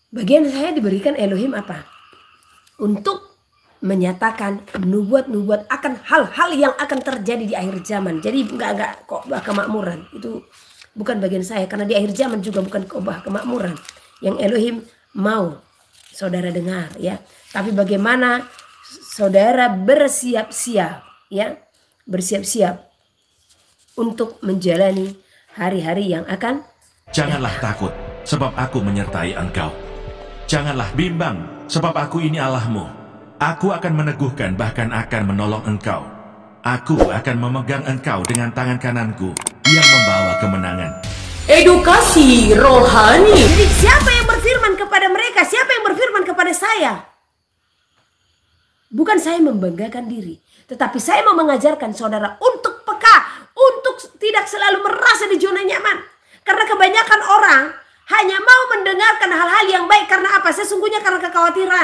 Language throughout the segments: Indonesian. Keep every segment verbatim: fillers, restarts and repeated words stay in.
bagian saya diberikan Elohim apa? Untuk menyatakan nubuat-nubuat akan hal-hal yang akan terjadi di akhir zaman. Jadi enggak enggak khotbah kemakmuran. Itu bukan bagian saya, karena di akhir zaman juga bukan khotbah kemakmuran yang Elohim mau saudara dengar, ya. Tapi bagaimana saudara bersiap-siap, ya, bersiap-siap untuk menjalani hari-hari yang akan Janganlah takut, sebab aku menyertai engkau. Janganlah bimbang, sebab aku ini Allahmu. Aku akan meneguhkan, bahkan akan menolong engkau. Aku akan memegang engkau dengan tangan kananku yang membawa kemenangan. Edukasi rohani. Jadi siapa yang berfirman kepada mereka? Siapa yang berfirman kepada saya? Bukan saya membanggakan diri, tetapi saya mau mengajarkan saudara untuk peka, untuk tidak selalu merasa di zona nyaman. Karena kebanyakan orang hanya mau mendengarkan hal-hal yang baik. Karena apa? Sesungguhnya karena kekhawatiran.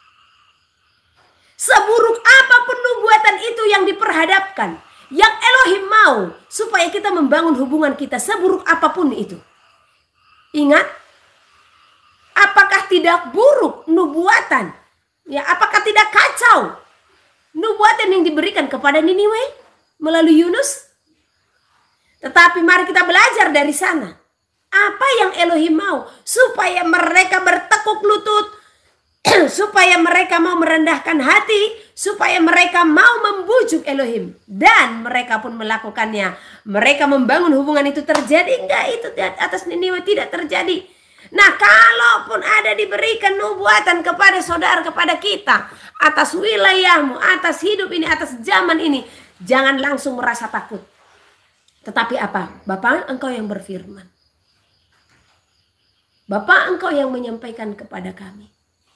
Seburuk apapun nubuatan itu yang diperhadapkan, yang Elohim mau supaya kita membangun hubungan kita, seburuk apapun itu. Ingat, apakah tidak buruk nubuatan? Ya, apakah tidak kacau nubuatan yang diberikan kepada Niniwe melalui Yunus? Tetapi mari kita belajar dari sana. Apa yang Elohim mau supaya mereka bertekuk lutut, supaya mereka mau merendahkan hati, supaya mereka mau membujuk Elohim, dan mereka pun melakukannya. Mereka membangun hubungan itu terjadi enggak? Itu di atas Niniwe tidak terjadi. Nah, kalaupun ada diberikan nubuatan kepada saudara, kepada kita, atas wilayahmu, atas hidup ini, atas zaman ini, jangan langsung merasa takut. Tetapi apa? Bapa, engkau yang berfirman. Bapa, engkau yang menyampaikan kepada kami.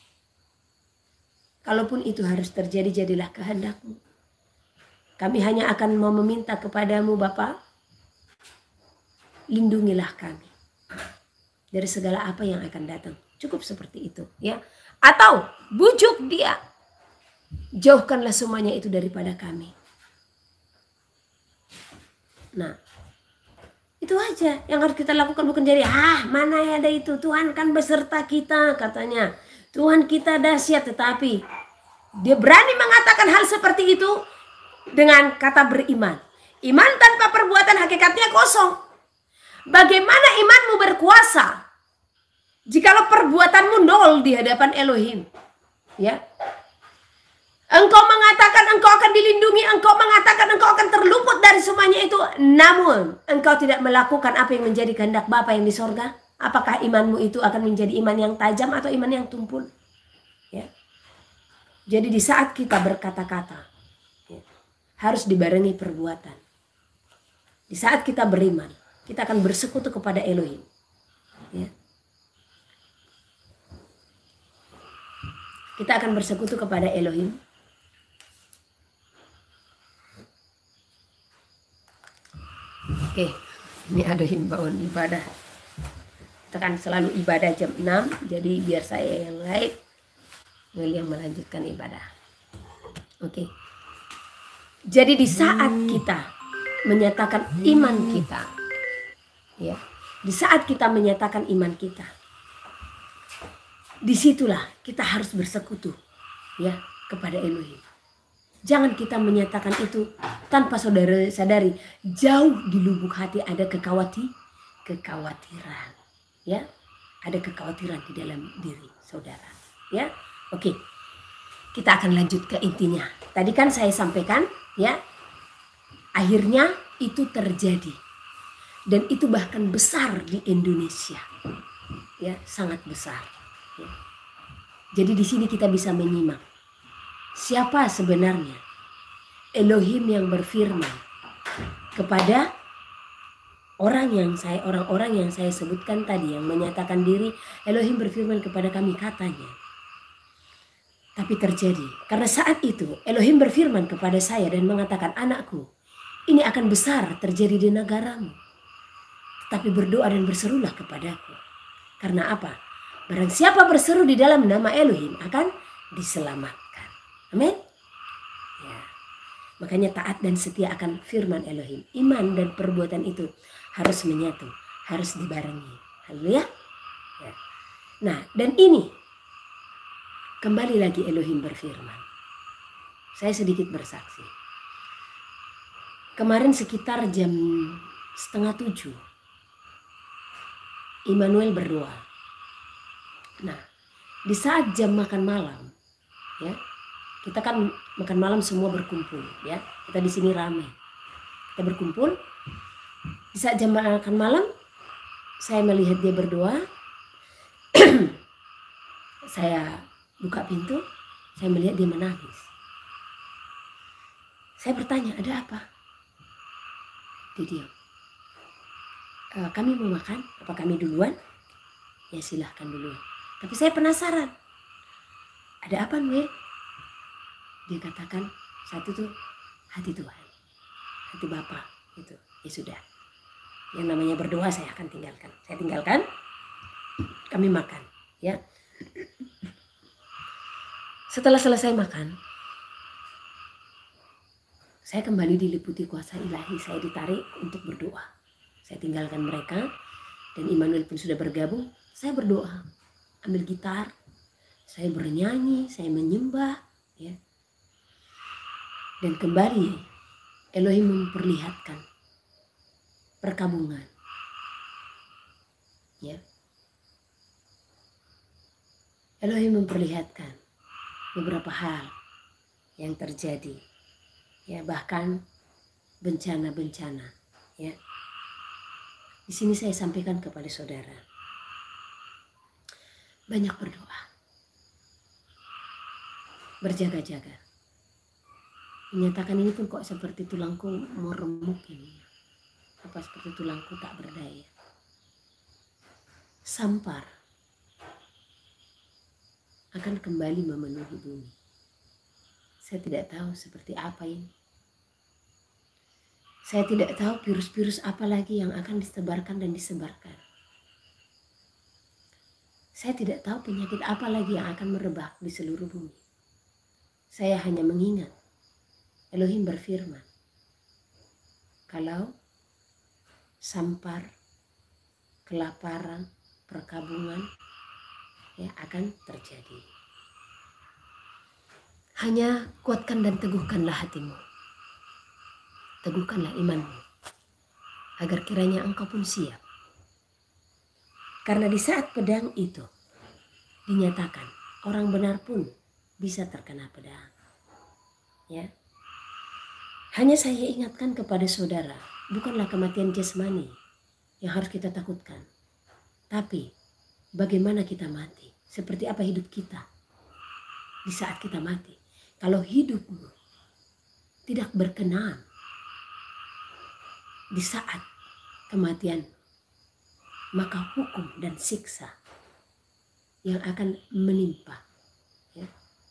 Kalaupun itu harus terjadi, jadilah kehendakmu. Kami hanya akan mau meminta kepadamu, Bapa, lindungilah kami dari segala apa yang akan datang. Cukup seperti itu, ya. Atau bujuk dia, jauhkanlah semuanya itu daripada kami. Nah, itu aja yang harus kita lakukan. Bukan jadi, ah mana ada itu, Tuhan kan beserta kita katanya. Tuhan kita dahsyat, tetapi dia berani mengatakan hal seperti itu dengan kata beriman. Iman tanpa perbuatan hakikatnya kosong. Bagaimana imanmu berkuasa jikalau perbuatanmu nol di hadapan Elohim? Ya. Engkau mengatakan engkau akan dilindungi, engkau mengatakan engkau akan terluput dari semuanya itu, namun engkau tidak melakukan apa yang menjadi kehendak Bapa yang di sorga. Apakah imanmu itu akan menjadi iman yang tajam atau iman yang tumpul? Ya. Jadi di saat kita berkata-kata, ya, harus dibarengi perbuatan. Di saat kita beriman, kita akan bersekutu kepada Elohim. Ya. Kita akan bersekutu kepada Elohim. Oke, ini ada himbauan ibadah. Kita kan selalu ibadah jam enam, jadi biar saya yang lain yang melanjutkan ibadah. Oke. Jadi di saat kita menyatakan iman kita, ya, di saat kita menyatakan iman kita, disitulah kita harus bersekutu, ya, kepada Elohim. Jangan kita menyatakan itu tanpa saudara sadari, jauh di lubuk hati ada kekhawatiran, kekhawatiran, ya, ada kekhawatiran di dalam diri saudara, ya. Oke, kita akan lanjut ke intinya. Tadi kan saya sampaikan, ya, akhirnya itu terjadi, dan itu bahkan besar di Indonesia, ya, sangat besar. Ya. Jadi di sini kita bisa menyimak siapa sebenarnya Elohim yang berfirman kepada orang yang saya orang-orang yang saya sebutkan tadi, yang menyatakan diri Elohim berfirman kepada kami katanya. Tapi terjadi karena saat itu Elohim berfirman kepada saya dan mengatakan, anakku, ini akan besar terjadi di negaramu. Tetapi berdoa dan berserulah kepadaku. Karena apa? Barang siapa berseru di dalam nama Elohim akan diselamatkan. Amin. Ya. Makanya taat dan setia akan firman Elohim. Iman dan perbuatan itu harus menyatu, harus dibarengi. Haleluya. Ya. Nah, dan ini kembali lagi Elohim berfirman. Saya sedikit bersaksi. Kemarin sekitar jam setengah tujuh, Immanuel berdoa. Nah, di saat jam makan malam, ya, kita kan makan malam semua berkumpul, ya. Kita di sini ramai. Kita berkumpul. Di saat jam makan malam, saya melihat dia berdoa. Saya buka pintu, saya melihat dia menangis. Saya bertanya, ada apa? Dia diam. E, kami mau makan, apa kami duluan? Ya silahkan duluan. Tapi saya penasaran. Ada apa, Noel? Dia katakan, satu tuh hati Tuhan, hati Bapa itu. Ya sudah. Yang namanya berdoa saya akan tinggalkan. Saya tinggalkan. Kami makan, ya. Setelah selesai makan, saya kembali diliputi kuasa ilahi. Saya ditarik untuk berdoa. Saya tinggalkan mereka dan Immanuel pun sudah bergabung. Saya berdoa, ambil gitar, saya bernyanyi, saya menyembah, ya. Dan kembali Elohim memperlihatkan perkabungan, ya. Elohim memperlihatkan beberapa hal yang terjadi, ya, bahkan bencana-bencana, ya. Di sini saya sampaikan kepada saudara, banyak berdoa, berjaga-jaga. Menyatakan ini pun kok seperti tulangku mau remuk ini, apa seperti tulangku tak berdaya. Sampar akan kembali memenuhi bumi. Saya tidak tahu seperti apa ini. Saya tidak tahu virus-virus apa lagi yang akan disebarkan dan disebarkan. Saya tidak tahu penyakit apa lagi yang akan merebak di seluruh bumi. Saya hanya mengingat Elohim berfirman, kalau sampar, kelaparan, perkabungan, ya, akan terjadi. Hanya kuatkan dan teguhkanlah hatimu. Teguhkanlah imanmu, agar kiranya engkau pun siap. Karena di saat pedang itu dinyatakan, orang benar pun bisa terkena pedang. Ya. Hanya saya ingatkan kepada saudara, bukanlah kematian jasmani yang harus kita takutkan. Tapi bagaimana kita mati? Seperti apa hidup kita di saat kita mati? Kalau hidupmu tidak berkenan di saat kematian, maka hukum dan siksa yang akan menimpa. Ya.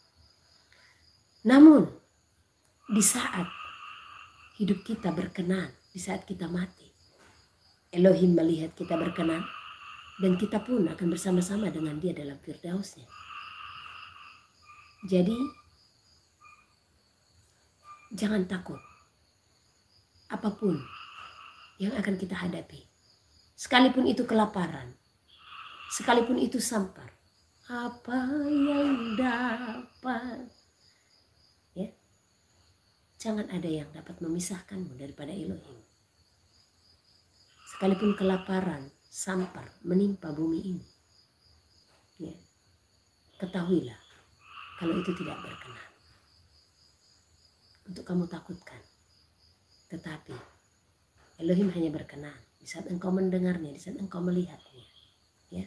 Namun di saat hidup kita berkenan, di saat kita mati, Elohim melihat kita berkenan, dan kita pun akan bersama-sama dengan dia dalam firdausnya. Jadi jangan takut apapun yang akan kita hadapi. Sekalipun itu kelaparan, sekalipun itu sampar, apa yang dapat, ya, jangan ada yang dapat memisahkanmu daripada Elohim. Sekalipun kelaparan, sampar menimpa bumi ini, ya, ketahuilah kalau itu tidak berkenan untuk kamu takutkan. Tetapi Elohim hanya berkenan di saat engkau mendengarnya, di saat engkau melihatnya, ya.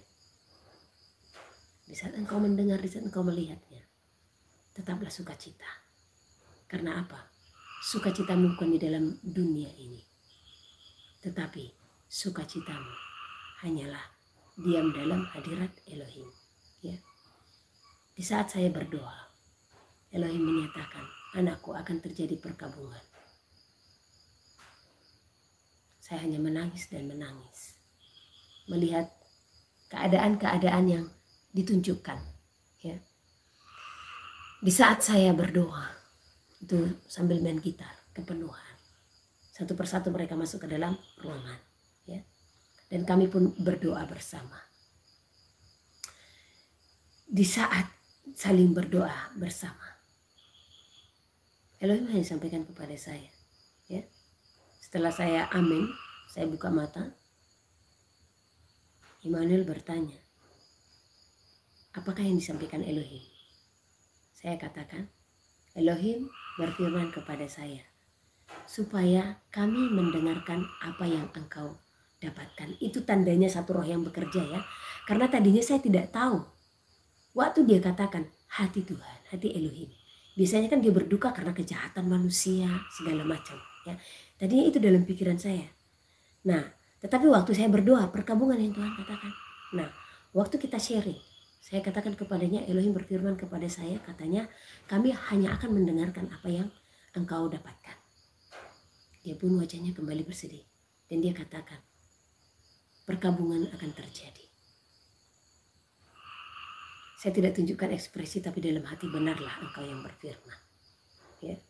Di saat engkau mendengar, di saat engkau melihatnya, tetaplah sukacita. Karena apa? Sukacitamu bukan di dalam dunia ini, tetapi sukacitamu hanyalah diam dalam hadirat Elohim, ya. Di saat saya berdoa, Elohim menyatakan, anakku, akan terjadi perkabungan. Saya hanya menangis dan menangis melihat keadaan-keadaan yang ditunjukkan, ya. Di saat saya berdoa itu sambil main gitar, kepenuhan, satu persatu mereka masuk ke dalam ruangan, ya, dan kami pun berdoa bersama. di saat saling berdoa bersama, Elohim hanya sampaikan kepada saya, ya. Setelah saya amin, saya buka mata, Immanuel bertanya, apakah yang disampaikan Elohim? Saya katakan, Elohim berfirman kepada saya, supaya kami mendengarkan apa yang engkau dapatkan. Itu tandanya satu roh yang bekerja, ya. Karena tadinya saya tidak tahu. Waktu dia katakan hati Tuhan, hati Elohim, biasanya kan dia berduka karena kejahatan manusia segala macam, ya. Tadinya itu dalam pikiran saya. Nah, tetapi waktu saya berdoa, perkabungan yang Tuhan katakan. Nah, waktu kita sharing, saya katakan kepadanya, Elohim berfirman kepada saya, katanya kami hanya akan mendengarkan apa yang engkau dapatkan. Dia pun wajahnya kembali bersedih dan dia katakan, perkabungan akan terjadi. Saya tidak tunjukkan ekspresi, tapi dalam hati benarlah engkau yang berfirman, ya.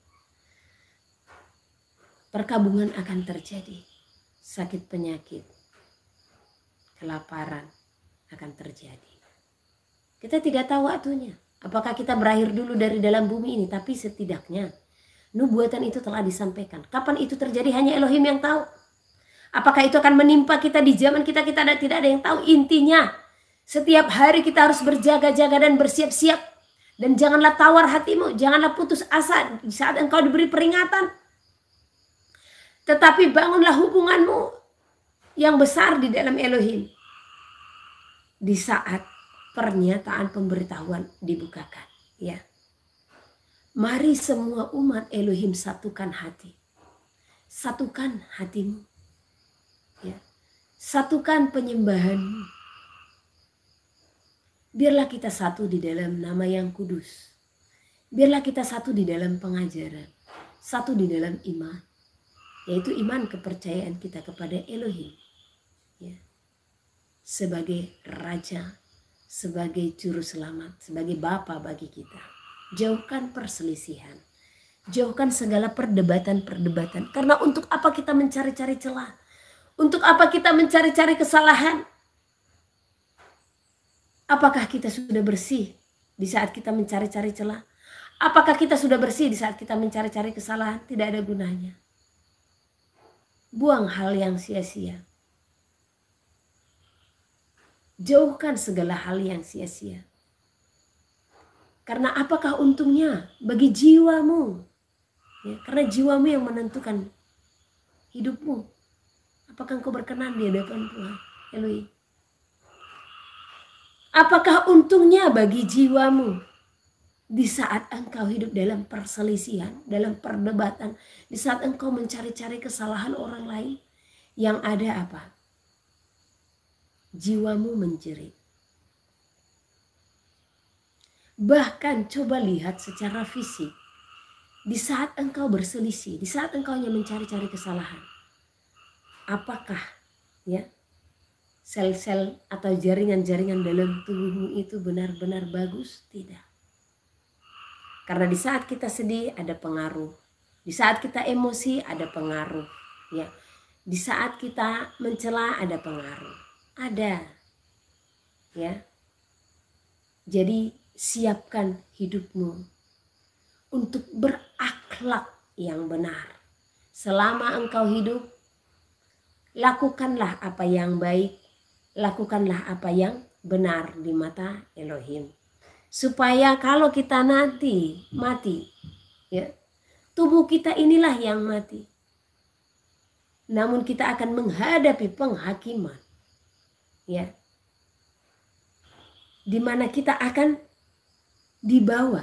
Perkabungan akan terjadi. Sakit penyakit, kelaparan akan terjadi. Kita tidak tahu waktunya. Apakah kita berakhir dulu dari dalam bumi ini, tapi setidaknya nubuatan itu telah disampaikan. Kapan itu terjadi hanya Elohim yang tahu. Apakah itu akan menimpa kita di zaman kita, kita ada, tidak ada yang tahu. Intinya, setiap hari kita harus berjaga-jaga dan bersiap-siap. Dan janganlah tawar hatimu, janganlah putus asa di saat engkau diberi peringatan. Tetapi bangunlah hubunganmu yang besar di dalam Elohim. Di saat pernyataan pemberitahuan dibukakan, ya. Mari semua umat Elohim satukan hati. Satukan hatimu. Ya. Satukan penyembahanmu. Biarlah kita satu di dalam nama yang kudus. Biarlah kita satu di dalam pengajaran. Satu di dalam iman. Yaitu iman kepercayaan kita kepada Elohim. Ya. Sebagai Raja, sebagai Juru Selamat, sebagai Bapa bagi kita. Jauhkan perselisihan. Jauhkan segala perdebatan-perdebatan. Karena untuk apa kita mencari-cari celah? Untuk apa kita mencari-cari kesalahan? Apakah kita sudah bersih di saat kita mencari-cari celah? Apakah kita sudah bersih di saat kita mencari-cari kesalahan? Tidak ada gunanya. Buang hal yang sia-sia. Jauhkan segala hal yang sia-sia. Karena apakah untungnya bagi jiwamu? Ya, karena jiwamu yang menentukan hidupmu. Apakah engkau berkenan di hadapan Tuhan Elohim? Apakah untungnya bagi jiwamu di saat engkau hidup dalam perselisihan, dalam perdebatan, di saat engkau mencari-cari kesalahan orang lain, yang ada apa? Jiwamu menjerit. Bahkan coba lihat secara fisik, di saat engkau berselisih, di saat engkau hanya mencari-cari kesalahan, apakah ya sel-sel atau jaringan-jaringan dalam tubuhmu itu benar-benar bagus? Tidak. Karena di saat kita sedih ada pengaruh, di saat kita emosi ada pengaruh, ya. Di saat kita mencela ada pengaruh, ada, ya. Jadi siapkan hidupmu untuk berakhlak yang benar. Selama engkau hidup, lakukanlah apa yang baik, lakukanlah apa yang benar di mata Elohim. Supaya kalau kita nanti mati, ya, tubuh kita inilah yang mati. Namun kita akan menghadapi penghakiman, ya, di mana kita akan dibawa.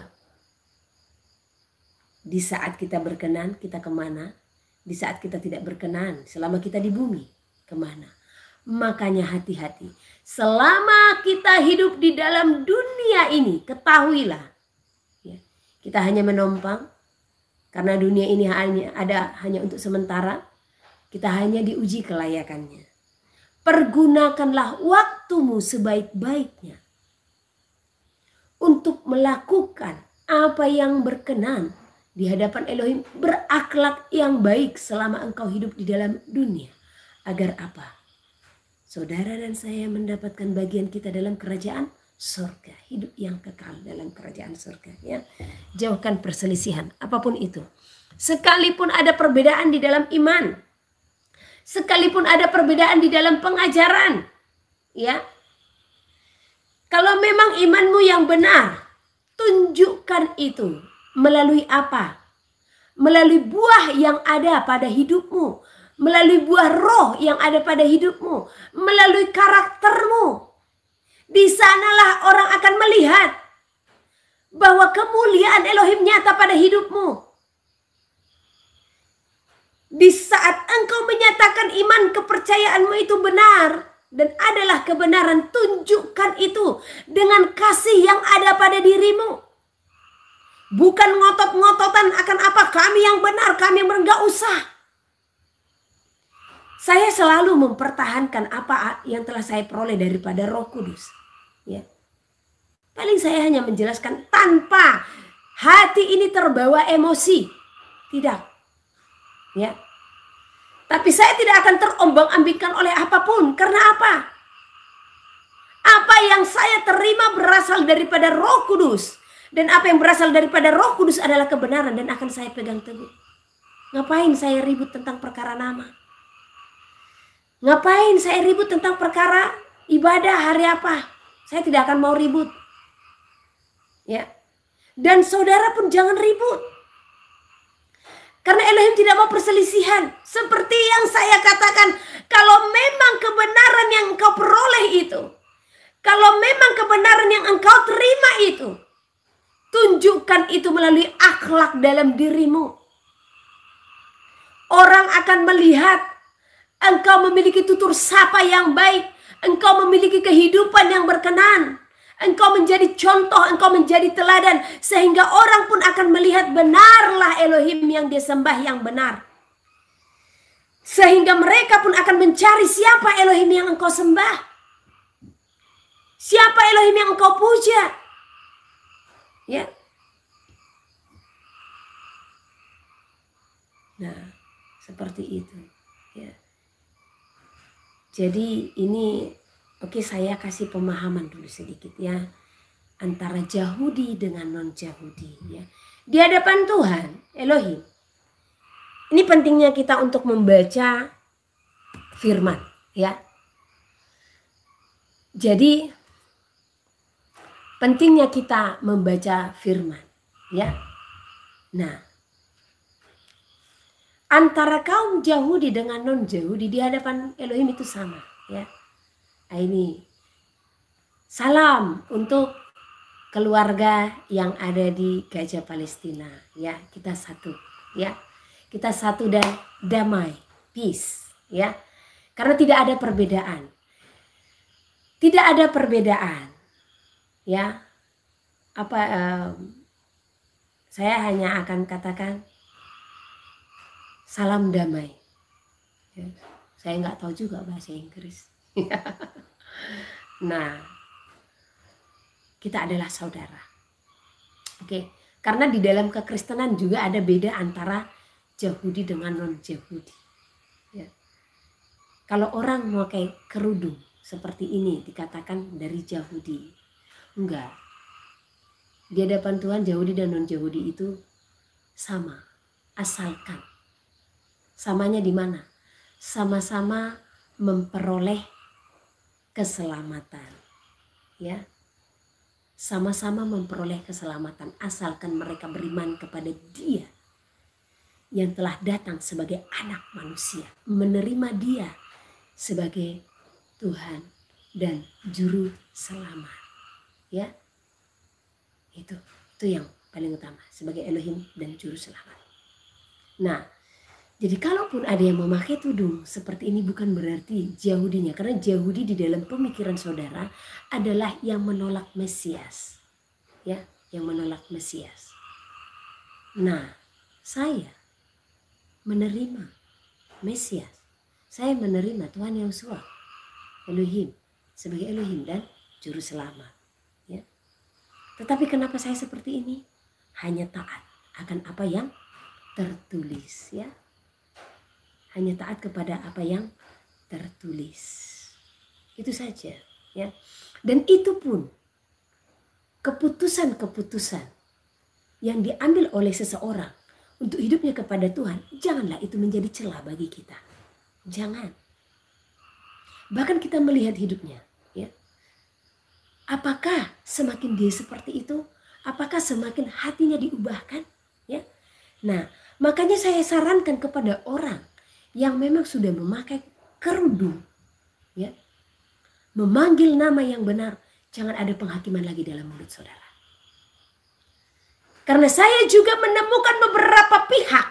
Di saat kita berkenan, kita kemana? Di saat kita tidak berkenan, selama kita di bumi, kemana? Makanya hati-hati. Selama kita hidup di dalam dunia ini, ketahuilah, ya, kita hanya menumpang. Karena dunia ini hanya ada hanya untuk sementara. Kita hanya diuji kelayakannya. Pergunakanlah waktumu sebaik-baiknya untuk melakukan apa yang berkenan di hadapan Elohim, berakhlak yang baik selama engkau hidup di dalam dunia. Agar apa? Saudara dan saya mendapatkan bagian kita dalam kerajaan surga, hidup yang kekal dalam kerajaan surga, ya. Jauhkan perselisihan apapun itu. Sekalipun ada perbedaan di dalam iman, sekalipun ada perbedaan di dalam pengajaran, ya. Kalau memang imanmu yang benar, tunjukkan itu melalui apa? Melalui buah yang ada pada hidupmu, melalui buah roh yang ada pada hidupmu, melalui karaktermu. Di sanalah orang akan melihat bahwa kemuliaan Elohim nyata pada hidupmu. Di saat engkau menyatakan iman kepercayaanmu itu benar dan adalah kebenaran, tunjukkan itu dengan kasih yang ada pada dirimu. Bukan ngotot-ngototan akan apa kami yang benar, kami yang benar, gak usah. Saya selalu mempertahankan apa yang telah saya peroleh daripada Roh Kudus. Ya. Paling saya hanya menjelaskan tanpa hati ini terbawa emosi. Tidak. Ya. Tapi saya tidak akan terombang-ambingkan oleh apapun. Karena apa? Apa yang saya terima berasal daripada Roh Kudus. Dan apa yang berasal daripada Roh Kudus adalah kebenaran dan akan saya pegang teguh. Ngapain saya ribut tentang perkara nama? Ngapain saya ribut tentang perkara ibadah hari apa? Saya tidak akan mau ribut. Ya. Dan saudara pun jangan ribut. Karena Elohim tidak mau perselisihan. Seperti yang saya katakan, kalau memang kebenaran yang engkau peroleh itu, kalau memang kebenaran yang engkau terima itu, tunjukkan itu melalui akhlak dalam dirimu. Orang akan melihat engkau memiliki tutur sapa yang baik. Engkau memiliki kehidupan yang berkenan. Engkau menjadi contoh, engkau menjadi teladan. Sehingga orang pun akan melihat benarlah Elohim yang dia sembah yang benar. Sehingga mereka pun akan mencari siapa Elohim yang engkau sembah. Siapa Elohim yang engkau puja. Ya. Nah, seperti itu. Ya. Jadi ini oke, saya kasih pemahaman dulu sedikit ya antara Yahudi dengan non Yahudi ya. Di hadapan Tuhan Elohim. Ini pentingnya kita untuk membaca firman ya. Jadi pentingnya kita membaca firman ya. Nah, antara kaum Yahudi dengan non-Yahudi di hadapan Elohim itu sama ya. Nah, ini salam untuk keluarga yang ada di Gaza Palestina ya. Kita satu ya. Kita satu dan damai, peace ya. Karena tidak ada perbedaan. Tidak ada perbedaan ya. Apa um, saya hanya akan katakan salam damai. Ya, saya nggak tahu juga bahasa Inggris. Nah, kita adalah saudara. Oke, karena di dalam kekristenan juga ada beda antara Yahudi dengan non-Yahudi. Ya. Kalau orang memakai kerudung seperti ini dikatakan dari Yahudi. Enggak. Di hadapan Tuhan Yahudi dan non-Yahudi itu sama, asalkan samanya di mana? Sama-sama memperoleh keselamatan. Ya. Sama-sama memperoleh keselamatan asalkan mereka beriman kepada Dia yang telah datang sebagai anak manusia, menerima Dia sebagai Tuhan dan juru selamat. Ya. Itu itu yang paling utama, sebagai Elohim dan juru selamat. Nah, jadi kalaupun ada yang memakai tudung seperti ini bukan berarti Yahudinya. Karena Yahudi di dalam pemikiran saudara adalah yang menolak Mesias. Ya, yang menolak Mesias. Nah, saya menerima Mesias. Saya menerima Tuhan Yesus, Elohim, sebagai Elohim dan Juru Selamat. Ya. Tetapi kenapa saya seperti ini? Hanya taat akan apa yang tertulis. Ya. Hanya taat kepada apa yang tertulis. Itu saja ya. Dan itu pun keputusan-keputusan yang diambil oleh seseorang untuk hidupnya kepada Tuhan, janganlah itu menjadi celah bagi kita. Jangan. Bahkan kita melihat hidupnya, ya. Apakah semakin dia seperti itu? Apakah semakin hatinya diubahkan? Ya. Nah, makanya saya sarankan kepada orang yang memang sudah memakai kerudung, ya, memanggil nama yang benar, jangan ada penghakiman lagi dalam mulut saudara. Karena saya juga menemukan beberapa pihak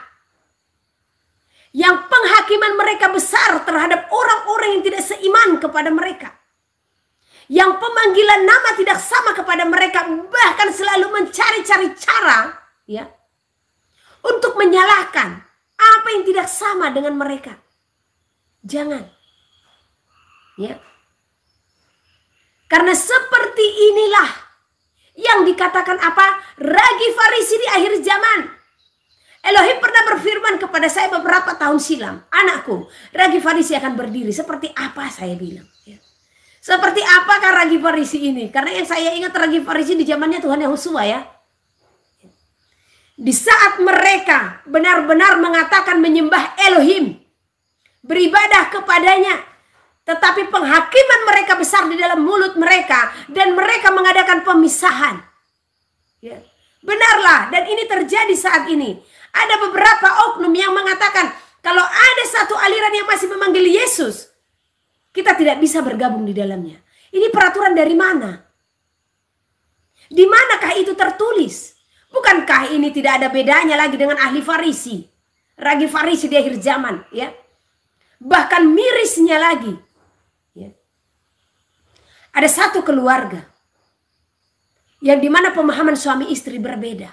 yang penghakiman mereka besar terhadap orang-orang yang tidak seiman kepada mereka. Yang pemanggilan nama tidak sama kepada mereka, bahkan selalu mencari-cari cara, ya, untuk menyalahkan apa yang tidak sama dengan mereka. Jangan. Ya. Karena seperti inilah yang dikatakan apa? Ragi Farisi di akhir zaman. Elohim pernah berfirman kepada saya beberapa tahun silam, anakku, ragi Farisi akan berdiri. Seperti apa saya bilang? Ya. Seperti apakah ragi Farisi ini? Karena yang saya ingat ragi Farisi di zamannya Tuhan Yehosua, ya. Di saat mereka benar-benar mengatakan menyembah Elohim, beribadah kepadanya, tetapi penghakiman mereka besar di dalam mulut mereka dan mereka mengadakan pemisahan. Ya. Benarlah, dan ini terjadi saat ini. Ada beberapa oknum yang mengatakan kalau ada satu aliran yang masih memanggil Yesus, kita tidak bisa bergabung di dalamnya. Ini peraturan dari mana? Di manakah itu tertulis? Bukankah ini tidak ada bedanya lagi dengan ahli Farisi, ragi Farisi di akhir zaman, ya? Bahkan mirisnya lagi, ya. Ada satu keluarga yang dimana pemahaman suami istri berbeda.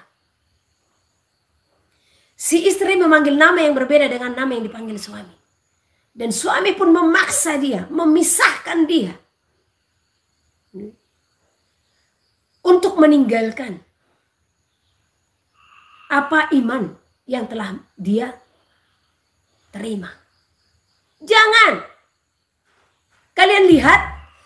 Si istri memanggil nama yang berbeda dengan nama yang dipanggil suami. Dan suami pun memaksa dia, memisahkan dia untuk meninggalkan apa iman yang telah dia terima. Jangan. Kalian lihat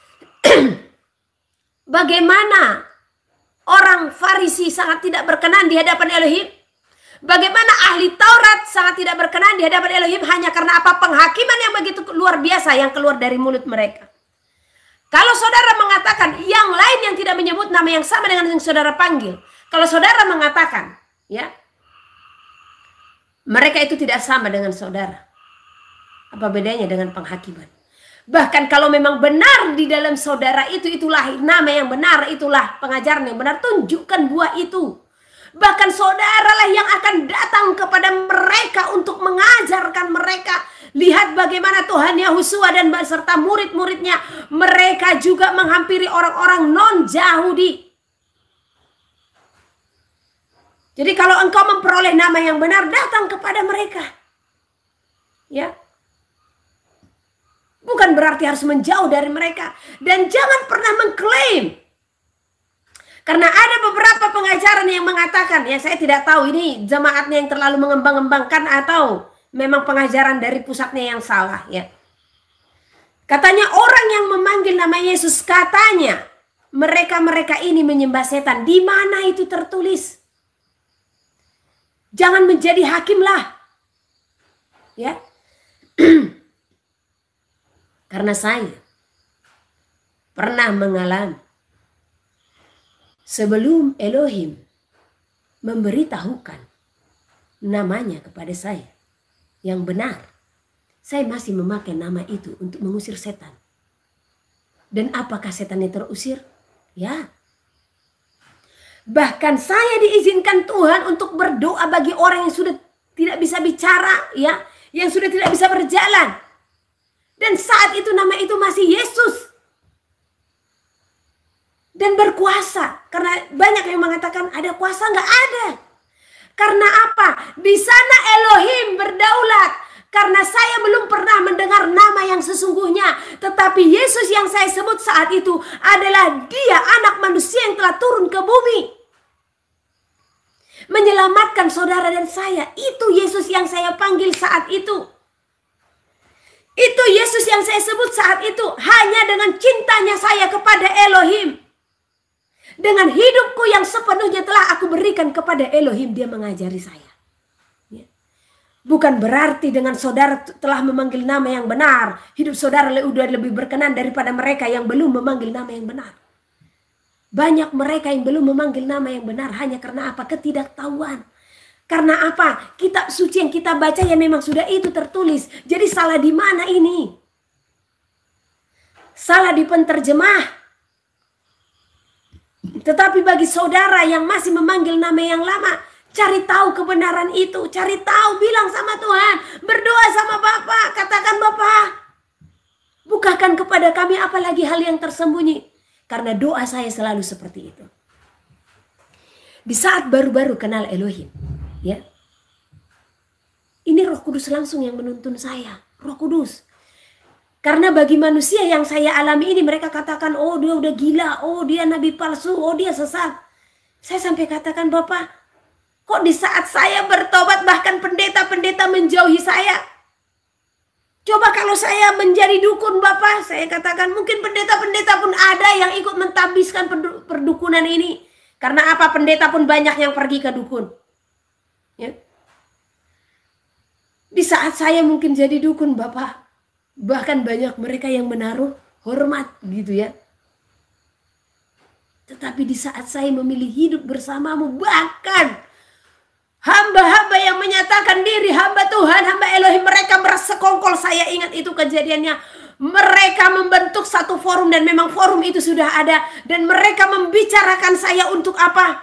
bagaimana orang Farisi sangat tidak berkenan di hadapan Elohim. Bagaimana ahli Taurat sangat tidak berkenan di hadapan Elohim hanya karena apa? Penghakiman yang begitu luar biasa yang keluar dari mulut mereka. Kalau saudara mengatakan yang lain yang tidak menyebut nama yang sama dengan yang saudara panggil. Kalau saudara mengatakan, ya, mereka itu tidak sama dengan saudara. Apa bedanya dengan penghakiman? Bahkan kalau memang benar di dalam saudara itu, itulah nama yang benar, itulah pengajaran yang benar, tunjukkan buah itu. Bahkan saudaralah yang akan datang kepada mereka untuk mengajarkan mereka. Lihat bagaimana Tuhan Yehosua dan beserta murid-muridnya, mereka juga menghampiri orang-orang non-Yahudi. Jadi kalau engkau memperoleh nama yang benar, datang kepada mereka. Ya. Bukan berarti harus menjauh dari mereka. Dan jangan pernah mengklaim. Karena ada beberapa pengajaran yang mengatakan, ya saya tidak tahu ini jemaatnya yang terlalu mengembang-embangkan atau memang pengajaran dari pusatnya yang salah, ya. Katanya orang yang memanggil nama Yesus, katanya mereka-mereka ini menyembah setan. Di mana itu tertulis? Jangan menjadi hakimlah. Ya. Karena saya pernah mengalami sebelum Elohim memberitahukan namanya kepada saya yang benar, saya masih memakai nama itu untuk mengusir setan. Dan apakah setannya terusir? Ya. Bahkan saya diizinkan Tuhan untuk berdoa bagi orang yang sudah tidak bisa bicara, ya, yang sudah tidak bisa berjalan. Dan saat itu nama itu masih Yesus. Dan berkuasa. Karena banyak yang mengatakan ada kuasa, nggak ada. Karena apa? Di sana Elohim berdaulat. Karena saya belum pernah mendengar nama yang sesungguhnya. Tetapi Yesus yang saya sebut saat itu adalah Dia anak manusia yang telah turun ke bumi. Menyelamatkan saudara dan saya. Itu Yesus yang saya panggil saat itu. Itu Yesus yang saya sebut saat itu. Hanya dengan cintanya saya kepada Elohim. Dengan hidupku yang sepenuhnya telah aku berikan kepada Elohim, dia mengajari saya. Ya. Bukan berarti dengan saudara telah memanggil nama yang benar, hidup saudara sudah lebih berkenan daripada mereka yang belum memanggil nama yang benar. Banyak mereka yang belum memanggil nama yang benar hanya karena apa? Ketidaktahuan. Karena apa? Kitab suci yang kita baca ya memang sudah itu tertulis. Jadi salah di mana ini? Salah di penterjemah. Tetapi bagi saudara yang masih memanggil nama yang lama, cari tahu kebenaran itu. Cari tahu, bilang sama Tuhan. Berdoa sama Bapa, katakan Bapa, bukakan kepada kami apalagi hal yang tersembunyi. Karena doa saya selalu seperti itu. Di saat baru-baru kenal Elohim, ya, ini Roh Kudus langsung yang menuntun saya. Roh Kudus. Karena bagi manusia yang saya alami ini, mereka katakan, oh dia udah gila, oh dia nabi palsu, oh dia sesat. Saya sampai katakan, Bapak, kok di saat saya bertobat bahkan pendeta-pendeta menjauhi saya. Coba kalau saya menjadi dukun, Bapak, saya katakan mungkin pendeta-pendeta pun ada yang ikut mentabiskan perdukunan ini. Karena apa? Pendeta pun banyak yang pergi ke dukun. Ya. Di saat saya mungkin jadi dukun, Bapak, bahkan banyak mereka yang menaruh hormat gitu ya. Tetapi di saat saya memilih hidup bersamamu, bahkan hamba-hamba yang menyatakan diri hamba Tuhan, hamba Elohim, mereka bersekongkol. Saya ingat itu kejadiannya. Mereka membentuk satu forum dan memang forum itu sudah ada. Dan mereka membicarakan saya untuk apa?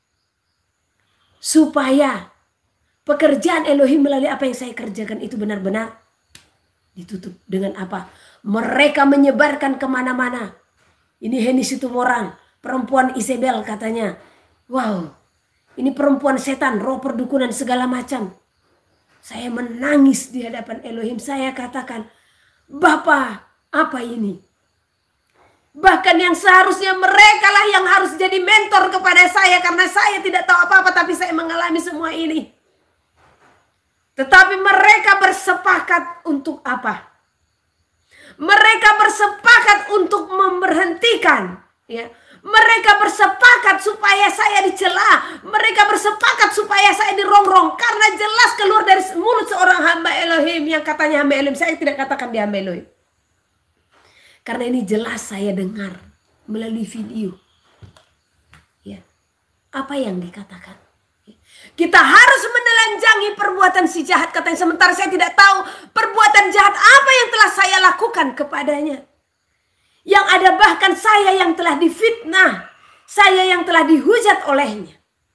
Supaya pekerjaan Elohim melalui apa yang saya kerjakan itu benar-benar ditutup. Dengan apa? Mereka menyebarkan kemana-mana. Ini Henny Situmorang, perempuan Isabel katanya. Wow, ini perempuan setan, roh perdukunan segala macam. Saya menangis di hadapan Elohim. Saya katakan, Bapa, apa ini? Bahkan yang seharusnya mereka lah yang harus jadi mentor kepada saya. Karena saya tidak tahu apa-apa, tapi saya mengalami semua ini. Tetapi mereka bersepakat untuk apa? Mereka bersepakat untuk memberhentikan. Ya. Mereka bersepakat supaya saya dicela. Mereka bersepakat supaya saya dirongrong. Karena jelas keluar dari mulut seorang hamba Elohim yang katanya hamba Elohim. Saya tidak katakan dia hamba Elohim. Karena ini jelas saya dengar melalui video. Ya. Apa yang dikatakan? Kita harus menelanjangi perbuatan si jahat, katanya. Sementara saya tidak tahu perbuatan jahat apa yang telah saya lakukan kepadanya. Yang ada bahkan saya yang telah difitnah, saya yang telah dihujat olehnya.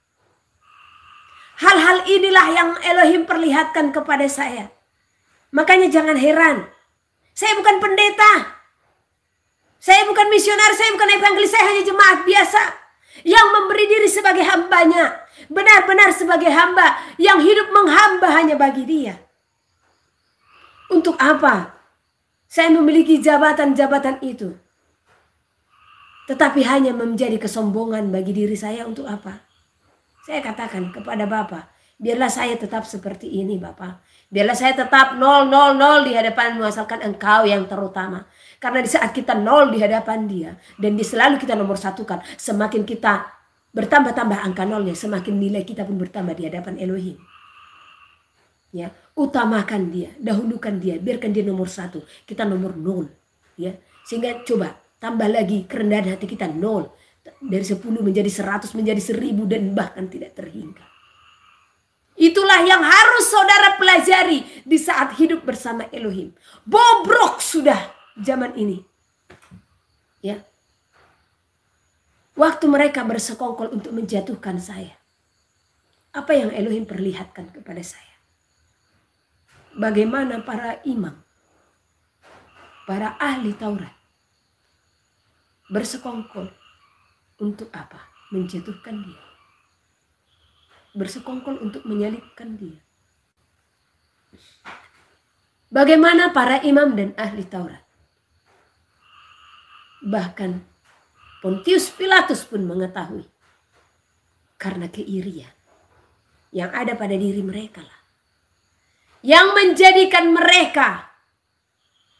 Hal-hal inilah yang Elohim perlihatkan kepada saya. Makanya jangan heran. Saya bukan pendeta. Saya bukan misionaris, saya bukan evangelis, saya hanya jemaat biasa. Yang memberi diri sebagai hambanya. Benar-benar sebagai hamba yang hidup menghamba hanya bagi dia. Untuk apa saya memiliki jabatan-jabatan itu? Tetapi hanya menjadi kesombongan bagi diri saya. Untuk apa? Saya katakan kepada Bapa, biarlah saya tetap seperti ini Bapa. Biarlah saya tetap nol nol nol di hadapanmu, asalkan Engkau yang terutama. Karena di saat kita nol di hadapan dia, dan dia selalu kita nomor satukan, semakin kita bertambah-tambah angka nolnya, semakin nilai kita pun bertambah di hadapan Elohim. Ya, utamakan dia, dahulukan dia, biarkan dia nomor satu, kita nomor nol. Ya, sehingga coba tambah lagi kerendahan hati kita nol, dari sepuluh menjadi seratus, menjadi seribu dan bahkan tidak terhingga. Itulah yang harus saudara pelajari di saat hidup bersama Elohim. Bobrok sudah zaman ini. Ya. Waktu mereka bersekongkol untuk menjatuhkan saya. Apa yang Elohim perlihatkan kepada saya? Bagaimana para imam, para ahli Taurat bersekongkol untuk apa? Menjatuhkan dia. Bersekongkol untuk menyalibkan dia. Bagaimana para imam dan ahli Taurat? Bahkan Pontius Pilatus pun mengetahui. Karena keirian yang ada pada diri mereka lah. Yang menjadikan mereka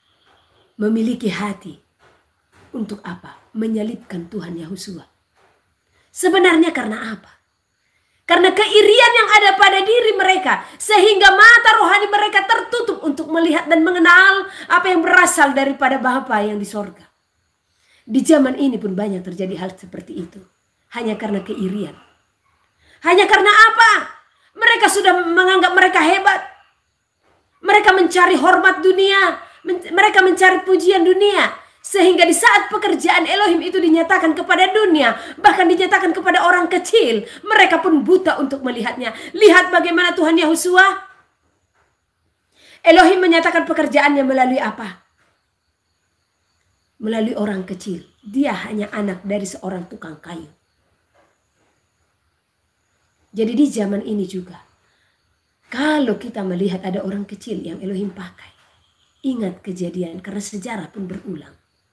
memiliki hati. Untuk apa? Menyalibkan Tuhan Yahusua. Sebenarnya karena apa? Karena keirian yang ada pada diri mereka, sehingga mata rohani mereka tertutup untuk melihat dan mengenal apa yang berasal daripada Bapa yang di sorga. Di zaman ini pun banyak terjadi hal seperti itu. Hanya karena keirian. Hanya karena apa? Mereka sudah menganggap mereka hebat. Mereka mencari hormat dunia. Mereka mencari pujian dunia. Sehingga di saat pekerjaan Elohim itu dinyatakan kepada dunia, bahkan dinyatakan kepada orang kecil, mereka pun buta untuk melihatnya. Lihat bagaimana Tuhan Yahusua. Elohim menyatakan pekerjaannya melalui apa? Melalui orang kecil. Dia hanya anak dari seorang tukang kayu. Jadi di zaman ini juga, kalau kita melihat ada orang kecil yang Elohim pakai, ingat kejadian karena sejarah pun berulang.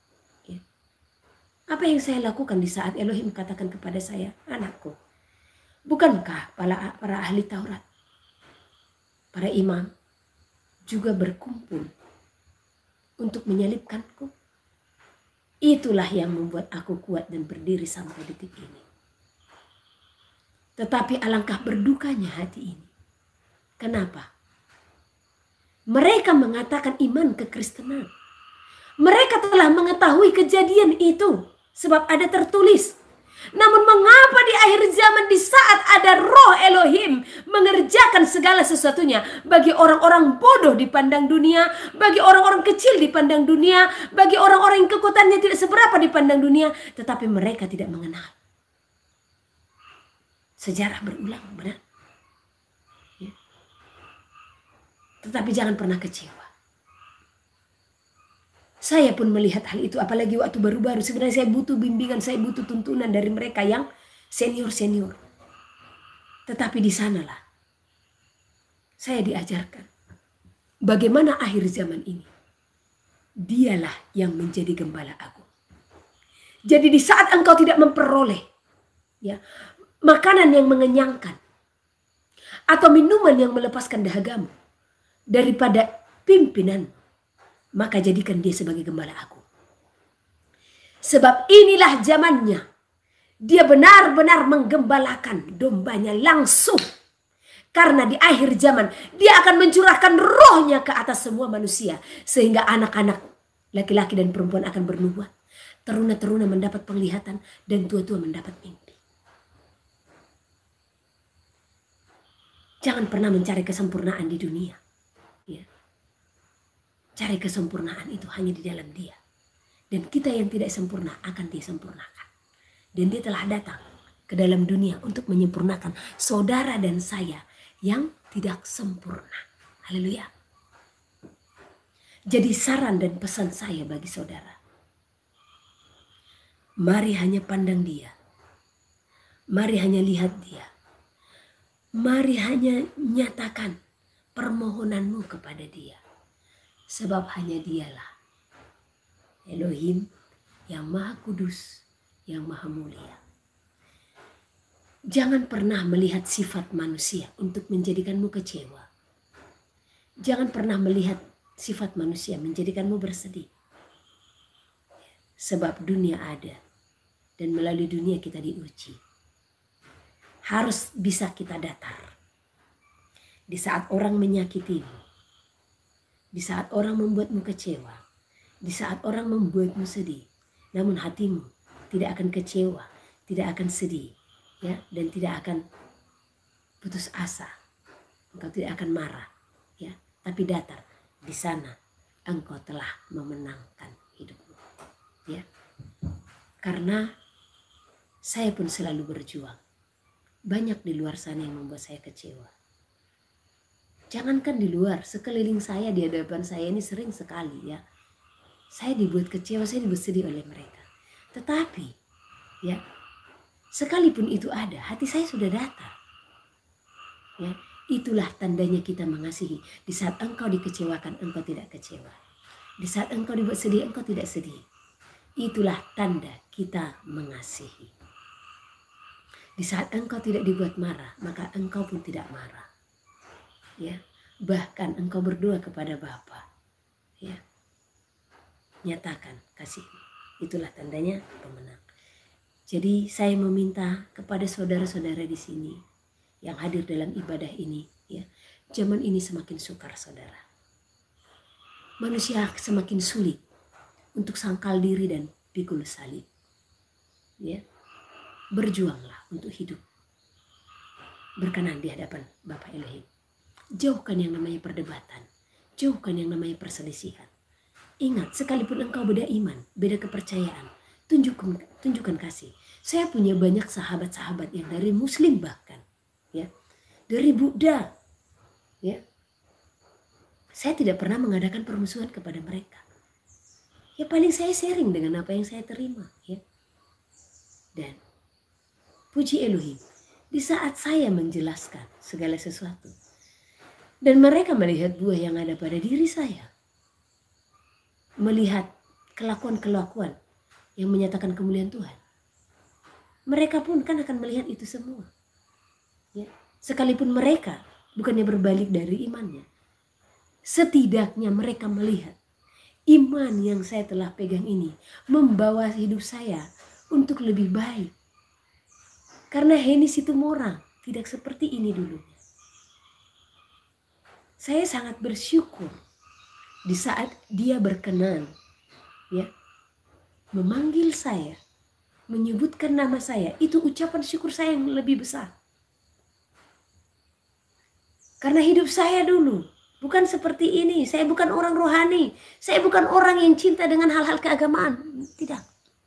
Apa yang saya lakukan di saat Elohim katakan kepada saya, anakku, bukankah para, para ahli Taurat, para imam juga berkumpul untuk menyalibkanku? Itulah yang membuat aku kuat dan berdiri sampai detik ini. Tetapi alangkah berdukanya hati ini. Kenapa? Mereka mengatakan iman kekristenan. Mereka telah mengetahui kejadian itu. Sebab ada tertulis. Namun mengapa di akhir zaman di saat ada roh Elohim mengerjakan segala sesuatunya. Bagi orang-orang bodoh dipandang dunia. Bagi orang-orang kecil dipandang dunia. Bagi orang-orang yang kekuatannya tidak seberapa dipandang dunia. Tetapi mereka tidak mengenal. Sejarah berulang, benar. Ya. Tetapi jangan pernah kecewa. Saya pun melihat hal itu, apalagi waktu baru-baru. Sebenarnya saya butuh bimbingan, saya butuh tuntunan dari mereka yang senior-senior. Tetapi di sanalah saya diajarkan bagaimana akhir zaman ini. Dialah yang menjadi gembala agung. Jadi di saat engkau tidak memperoleh ya, makanan yang mengenyangkan atau minuman yang melepaskan dahagamu daripada pimpinan, maka jadikan dia sebagai gembala aku. Sebab inilah zamannya. Dia benar-benar menggembalakan dombanya langsung. Karena di akhir zaman dia akan mencurahkan rohnya ke atas semua manusia. Sehingga anak-anak laki-laki dan perempuan akan bernubuat. Teruna-teruna mendapat penglihatan dan tua-tua mendapat mimpi. Jangan pernah mencari kesempurnaan di dunia. Ya. Cari kesempurnaan itu hanya di dalam dia. Dan kita yang tidak sempurna akan disempurnakan. Dan dia telah datang ke dalam dunia untuk menyempurnakan saudara dan saya yang tidak sempurna. Haleluya. Jadi saran dan pesan saya bagi saudara. Mari hanya pandang dia. Mari hanya lihat dia. Mari hanya nyatakan permohonanmu kepada dia. Sebab hanya dialah Elohim yang maha kudus, yang maha mulia. Jangan pernah melihat sifat manusia untuk menjadikanmu kecewa. Jangan pernah melihat sifat manusia menjadikanmu bersedih. Sebab dunia ada dan melalui dunia kita diuji. Harus bisa kita datar. Di saat orang menyakitimu, di saat orang membuatmu kecewa, di saat orang membuatmu sedih, namun hatimu tidak akan kecewa, tidak akan sedih, ya, dan tidak akan putus asa. Engkau tidak akan marah, ya, tapi datar. Di sana engkau telah memenangkan hidupmu, ya. Karena saya pun selalu berjuang. Banyak di luar sana yang membuat saya kecewa. Jangankan di luar, sekeliling saya, di hadapan saya ini sering sekali ya. Saya dibuat kecewa, saya dibuat sedih oleh mereka. Tetapi ya, sekalipun itu ada, hati saya sudah datar. Ya, itulah tandanya kita mengasihi. Di saat engkau dikecewakan, engkau tidak kecewa. Di saat engkau dibuat sedih, engkau tidak sedih. Itulah tanda kita mengasihi. Di saat engkau tidak dibuat marah, maka engkau pun tidak marah. Ya, bahkan engkau berdoa kepada Bapa, ya, nyatakan kasihmu. Itulah tandanya pemenang. Jadi saya meminta kepada saudara-saudara di sini yang hadir dalam ibadah ini, ya, zaman ini semakin sukar, saudara. Manusia semakin sulit untuk sangkal diri dan pikul salib. Ya, berjuanglah untuk hidup berkenan di hadapan Bapa Elohim. Jauhkan yang namanya perdebatan, jauhkan yang namanya perselisihan. Ingat, sekalipun engkau beda iman, beda kepercayaan, tunjukkan tunjukkan kasih. Saya punya banyak sahabat-sahabat yang dari Muslim bahkan, ya, dari Buddha, ya. Saya tidak pernah mengadakan permusuhan kepada mereka. Ya paling saya sharing dengan apa yang saya terima, ya. Dan puji Elohim, di saat saya menjelaskan segala sesuatu dan mereka melihat buah yang ada pada diri saya, melihat kelakuan-kelakuan yang menyatakan kemuliaan Tuhan, mereka pun kan akan melihat itu semua. Ya. Sekalipun mereka bukannya berbalik dari imannya, setidaknya mereka melihat iman yang saya telah pegang ini membawa hidup saya untuk lebih baik. Karena Henny Situmorang tidak seperti ini dulunya. Saya sangat bersyukur di saat dia berkenan, ya, memanggil saya, menyebutkan nama saya. Itu ucapan syukur saya yang lebih besar. Karena hidup saya dulu bukan seperti ini. Saya bukan orang rohani. Saya bukan orang yang cinta dengan hal-hal keagamaan. Tidak.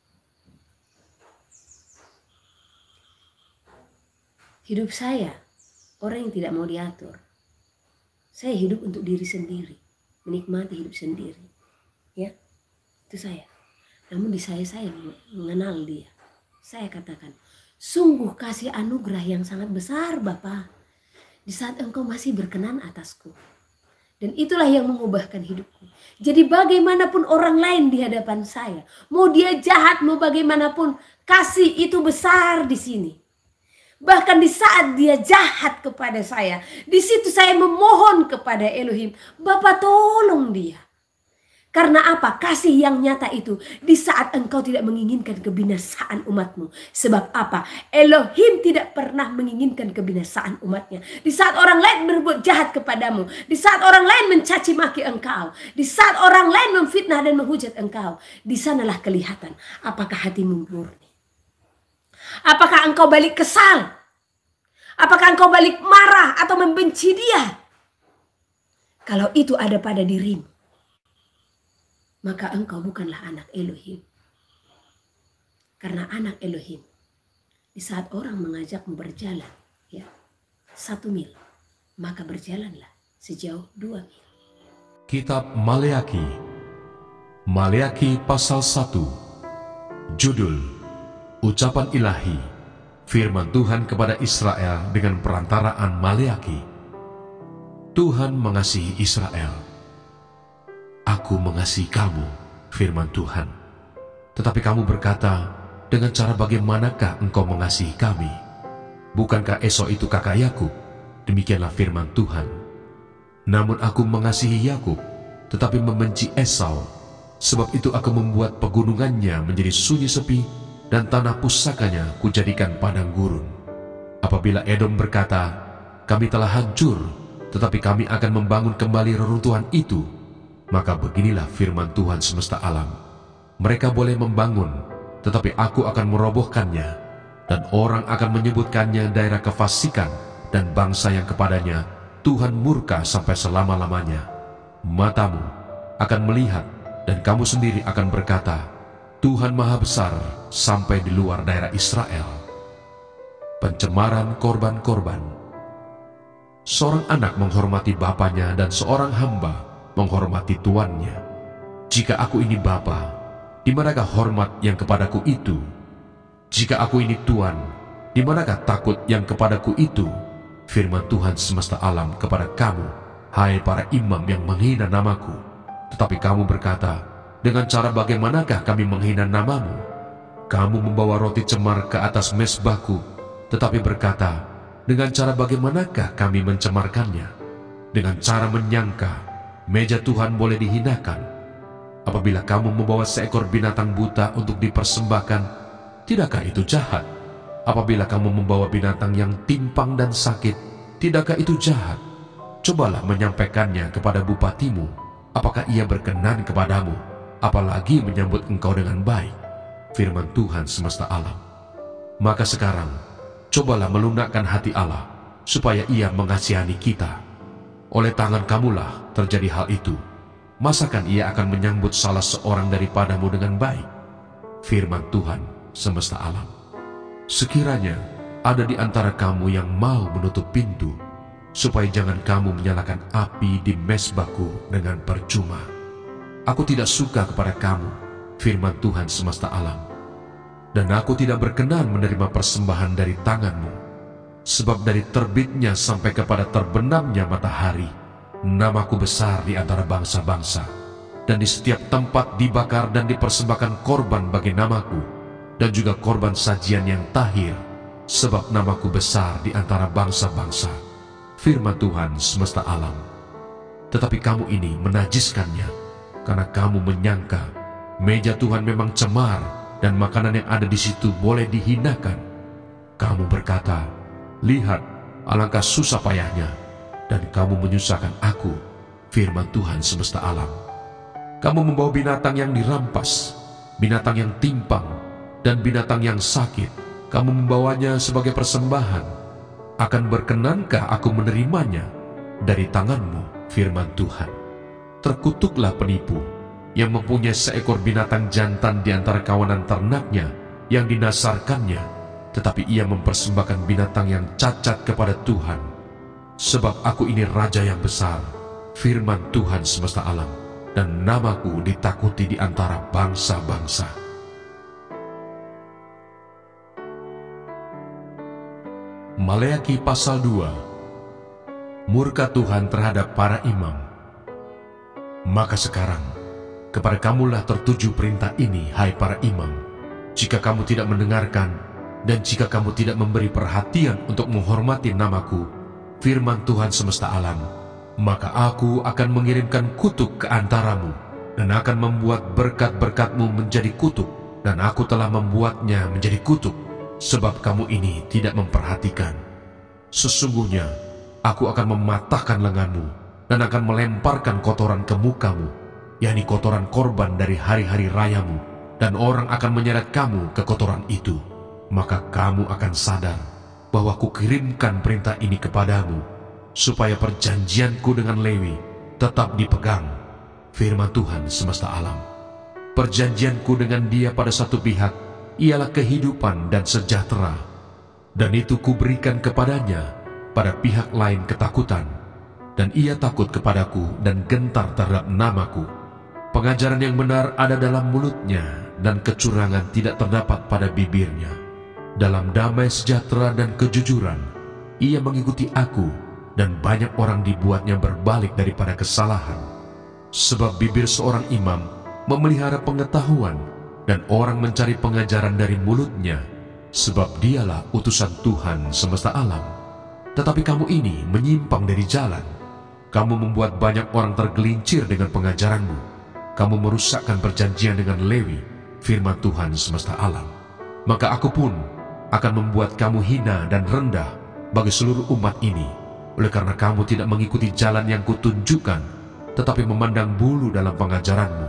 Hidup saya orang yang tidak mau diatur. Saya hidup untuk diri sendiri, menikmati hidup sendiri. Ya, itu saya. Namun di saya saya mengenal dia. Saya katakan, sungguh kasih anugerah yang sangat besar Bapa, di saat engkau masih berkenan atasku. Dan itulah yang mengubahkan hidupku. Jadi bagaimanapun orang lain di hadapan saya, mau dia jahat, mau bagaimanapun, kasih itu besar di sini. Bahkan di saat dia jahat kepada saya, di situ saya memohon kepada Elohim, Bapa tolong dia. Karena apa? Kasih yang nyata itu di saat engkau tidak menginginkan kebinasaan umatmu. Sebab apa? Elohim tidak pernah menginginkan kebinasaan umatnya. Di saat orang lain berbuat jahat kepadamu, di saat orang lain mencaci maki engkau, di saat orang lain memfitnah dan menghujat engkau, di sanalah kelihatan apakah hatimu murni. Apakah engkau balik kesal? Apakah engkau balik marah atau membenci dia? Kalau itu ada pada dirimu, maka engkau bukanlah anak Elohim. Karena anak Elohim, di saat orang mengajakmu berjalan, ya, satu mil, maka berjalanlah sejauh dua mil. Kitab Maleaki, Maleaki pasal satu, judul, Ucapan Ilahi, firman Tuhan kepada Israel dengan perantaraan Maleaki. Tuhan mengasihi Israel. Aku mengasihi kamu, firman Tuhan. Tetapi kamu berkata, dengan cara bagaimanakah engkau mengasihi kami? Bukankah Esau itu kakak Yakub? Demikianlah firman Tuhan. Namun aku mengasihi Yakub, tetapi membenci Esau. Sebab itu aku membuat pegunungannya menjadi sunyi sepi, dan tanah pusakanya kujadikan padang gurun. Apabila Edom berkata, kami telah hancur, tetapi kami akan membangun kembali reruntuhan itu, maka beginilah firman Tuhan semesta alam. Mereka boleh membangun, tetapi aku akan merobohkannya, dan orang akan menyebutkannya daerah kefasikan dan bangsa yang kepadanya Tuhan murka sampai selama-lamanya. Matamu akan melihat, dan kamu sendiri akan berkata, Tuhan Maha Besar sampai di luar daerah Israel. Pencemaran korban-korban. Seorang anak menghormati bapaknya dan seorang hamba menghormati tuannya. Jika aku ini bapa, di manakah hormat yang kepadaku itu? Jika aku ini tuan, di manakah takut yang kepadaku itu? Firman Tuhan semesta alam kepada kamu, hai para imam yang menghina namaku. Tetapi kamu berkata, dengan cara bagaimanakah kami menghina namamu? Kamu membawa roti cemar ke atas mezbahku, tetapi berkata, dengan cara bagaimanakah kami mencemarkannya? Dengan cara menyangka meja Tuhan boleh dihinakan. Apabila kamu membawa seekor binatang buta untuk dipersembahkan, tidakkah itu jahat? Apabila kamu membawa binatang yang timpang dan sakit, tidakkah itu jahat? Cobalah menyampaikannya kepada bupatimu, apakah ia berkenan kepadamu, apalagi menyambut engkau dengan baik, firman Tuhan semesta alam. Maka sekarang, cobalah melunakkan hati Allah, supaya ia mengasihani kita. Oleh tangan kamulah terjadi hal itu. Masakan ia akan menyambut salah seorang daripadamu dengan baik, firman Tuhan semesta alam. Sekiranya ada di antara kamu yang mau menutup pintu, supaya jangan kamu menyalakan api di mezbahku dengan percuma. Aku tidak suka kepada kamu, firman Tuhan semesta alam. Dan aku tidak berkenan menerima persembahan dari tanganmu, sebab dari terbitnya sampai kepada terbenamnya matahari, namaku besar di antara bangsa-bangsa, dan di setiap tempat dibakar dan dipersembahkan korban bagi namaku, dan juga korban sajian yang tahir, sebab namaku besar di antara bangsa-bangsa, firman Tuhan semesta alam. Tetapi kamu ini menajiskannya, karena kamu menyangka meja Tuhan memang cemar, dan makanan yang ada di situ boleh dihinakan. Kamu berkata, lihat, alangkah susah payahnya, dan kamu menyusahkan aku, firman Tuhan semesta alam. Kamu membawa binatang yang dirampas, binatang yang timpang, dan binatang yang sakit. Kamu membawanya sebagai persembahan. Akan berkenankah aku menerimanya dari tanganmu, firman Tuhan? Terkutuklah penipu yang mempunyai seekor binatang jantan di antara kawanan ternaknya yang dinasarkannya, tetapi ia mempersembahkan binatang yang cacat kepada Tuhan. Sebab aku ini raja yang besar, firman Tuhan semesta alam, dan namaku ditakuti di antara bangsa-bangsa. Maleaki pasal dua. Murka Tuhan terhadap para imam. Maka sekarang, kepada kamulah tertuju perintah ini, hai para imam. Jika kamu tidak mendengarkan, dan jika kamu tidak memberi perhatian untuk menghormati namaku, firman Tuhan semesta alam, maka aku akan mengirimkan kutuk ke antaramu, dan akan membuat berkat-berkatmu menjadi kutuk, dan aku telah membuatnya menjadi kutuk, sebab kamu ini tidak memperhatikan. Sesungguhnya, aku akan mematahkan lenganmu, dan akan melemparkan kotoran ke mukamu, yakni kotoran korban dari hari-hari rayamu, dan orang akan menyeret kamu ke kotoran itu. Maka kamu akan sadar bahwa kukirimkan perintah ini kepadamu, supaya perjanjianku dengan Lewi tetap dipegang, firman Tuhan semesta alam. Perjanjianku dengan dia pada satu pihak ialah kehidupan dan sejahtera, dan itu kuberikan kepadanya pada pihak lain ketakutan, dan ia takut kepadaku dan gentar terhadap namaku. Pengajaran yang benar ada dalam mulutnya, dan kecurangan tidak terdapat pada bibirnya. Dalam damai sejahtera dan kejujuran, ia mengikuti aku, dan banyak orang dibuatnya berbalik daripada kesalahan. Sebab bibir seorang imam memelihara pengetahuan, dan orang mencari pengajaran dari mulutnya, sebab dialah utusan Tuhan semesta alam. Tetapi kamu ini menyimpang dari jalan. Kamu membuat banyak orang tergelincir dengan pengajaranmu. Kamu merusakkan perjanjian dengan Lewi, firman Tuhan semesta alam. Maka aku pun akan membuat kamu hina dan rendah bagi seluruh umat ini, oleh karena kamu tidak mengikuti jalan yang kutunjukkan, tetapi memandang bulu dalam pengajaranmu.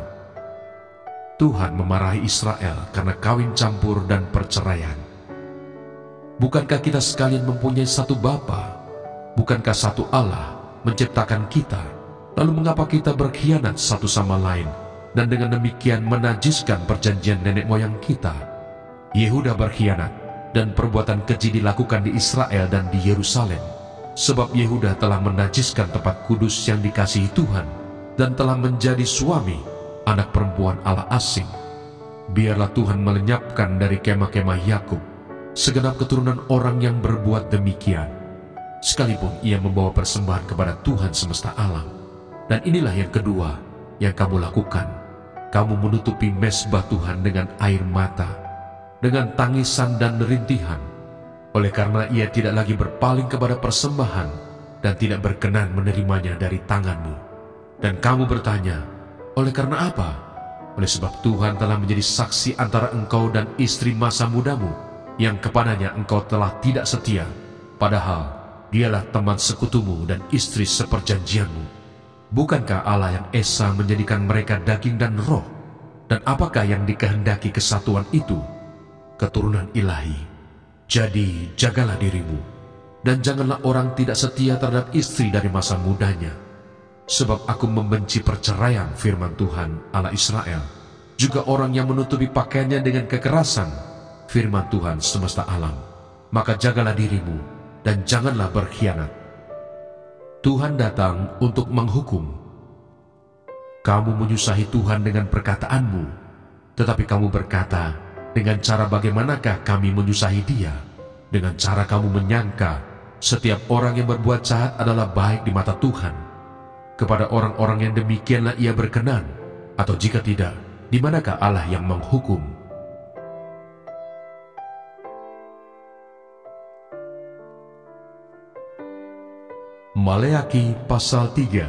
Tuhan memarahi Israel karena kawin campur dan perceraian. Bukankah kita sekalian mempunyai satu Bapa? Bukankah satu Allah menciptakan kita? Lalu mengapa kita berkhianat satu sama lain, dan dengan demikian menajiskan perjanjian nenek moyang kita? Yehuda berkhianat, dan perbuatan keji dilakukan di Israel dan di Yerusalem, sebab Yehuda telah menajiskan tempat kudus yang dikasihi Tuhan, dan telah menjadi suami anak perempuan Allah asing. Biarlah Tuhan melenyapkan dari kemah-kemah Yakub segenap keturunan orang yang berbuat demikian, sekalipun ia membawa persembahan kepada Tuhan semesta alam. Dan inilah yang kedua yang kamu lakukan. Kamu menutupi mezbah Tuhan dengan air mata, dengan tangisan dan rintihan, oleh karena ia tidak lagi berpaling kepada persembahan dan tidak berkenan menerimanya dari tanganmu. Dan kamu bertanya, oleh karena apa? Oleh sebab Tuhan telah menjadi saksi antara engkau dan istri masa mudamu, yang kepadanya engkau telah tidak setia, padahal dialah teman sekutumu dan istri seperjanjianmu. Bukankah Allah yang esa menjadikan mereka daging dan roh? Dan apakah yang dikehendaki kesatuan itu? Keturunan ilahi. Jadi jagalah dirimu, dan janganlah orang tidak setia terhadap istri dari masa mudanya. Sebab aku membenci perceraian, firman Tuhan Allah Israel, juga orang yang menutupi pakaiannya dengan kekerasan, firman Tuhan semesta alam. Maka jagalah dirimu, dan janganlah berkhianat. Tuhan datang untuk menghukum. Kamu menyusahi Tuhan dengan perkataanmu, tetapi kamu berkata, dengan cara bagaimanakah kami menyusahi Dia? Dengan cara kamu menyangka setiap orang yang berbuat jahat adalah baik di mata Tuhan. Kepada orang-orang yang demikianlah Ia berkenan, atau jika tidak, di manakah Allah yang menghukum? Maleaki pasal tiga.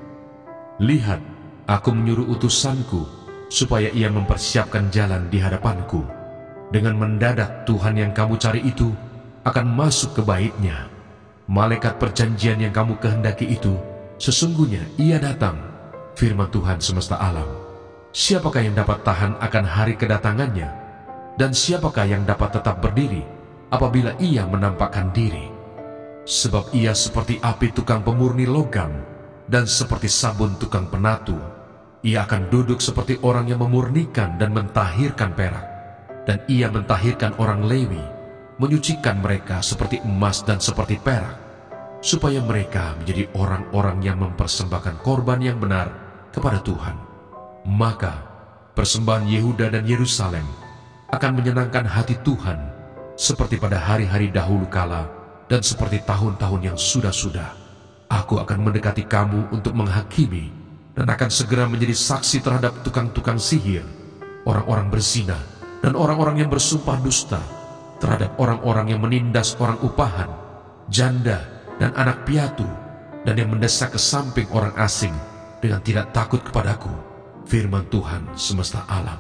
Lihat, aku menyuruh utusanku supaya ia mempersiapkan jalan di hadapanku. Dengan mendadak Tuhan yang kamu cari itu akan masuk ke baitnya. Malaikat perjanjian yang kamu kehendaki itu, sesungguhnya ia datang, firman Tuhan semesta alam. Siapakah yang dapat tahan akan hari kedatangannya? Dan siapakah yang dapat tetap berdiri apabila ia menampakkan diri? Sebab ia seperti api tukang pemurni logam, dan seperti sabun tukang penatu. Ia akan duduk seperti orang yang memurnikan dan mentahirkan perak. Dan ia mentahirkan orang Lewi, menyucikan mereka seperti emas dan seperti perak, supaya mereka menjadi orang-orang yang mempersembahkan korban yang benar kepada Tuhan. Maka persembahan Yehuda dan Yerusalem akan menyenangkan hati Tuhan, seperti pada hari-hari dahulu kala, dan seperti tahun-tahun yang sudah-sudah. Aku akan mendekati kamu untuk menghakimi, dan akan segera menjadi saksi terhadap tukang-tukang sihir, orang-orang berzina, dan orang-orang yang bersumpah dusta, terhadap orang-orang yang menindas orang upahan, janda, dan anak piatu, dan yang mendesak ke samping orang asing dengan tidak takut kepadaku, firman Tuhan semesta alam.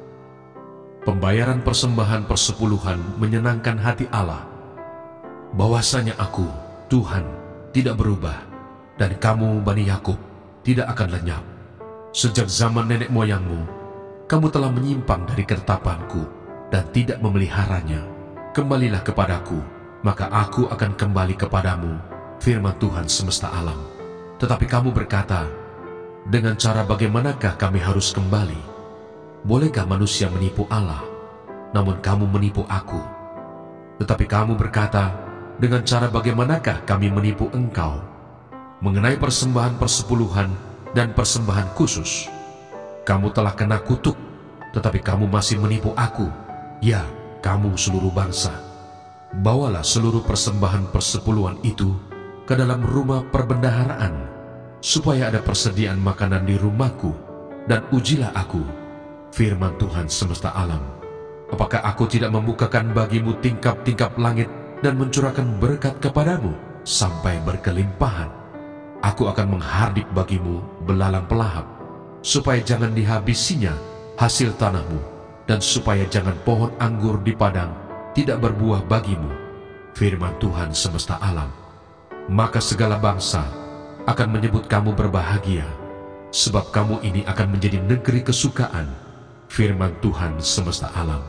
Pembayaran persembahan persepuluhan menyenangkan hati Allah, bahwasanya aku, Tuhan, tidak berubah, dan kamu, Bani Yakub, tidak akan lenyap. Sejak zaman nenek moyangmu, kamu telah menyimpang dari ketetapanku dan tidak memeliharanya. Kembalilah kepadaku, maka aku akan kembali kepadamu, firman Tuhan semesta alam. Tetapi kamu berkata, dengan cara bagaimanakah kami harus kembali? Bolehkah manusia menipu Allah? Namun kamu menipu aku. Tetapi kamu berkata, dengan cara bagaimanakah kami menipu engkau? Mengenai persembahan persepuluhan dan persembahan khusus, kamu telah kena kutuk, tetapi kamu masih menipu aku. Ya, kamu seluruh bangsa. Bawalah seluruh persembahan persepuluhan itu ke dalam rumah perbendaharaan, supaya ada persediaan makanan di rumahku, dan ujilah aku, firman Tuhan semesta alam. Apakah aku tidak membukakan bagimu tingkap-tingkap langit dan mencurahkan berkat kepadamu sampai berkelimpahan? Aku akan menghardik bagimu belalang pelahap, supaya jangan dihabisinya hasil tanahmu, dan supaya jangan pohon anggur di padang tidak berbuah bagimu, firman Tuhan semesta alam. Maka segala bangsa akan menyebut kamu berbahagia, sebab kamu ini akan menjadi negeri kesukaan, firman Tuhan semesta alam.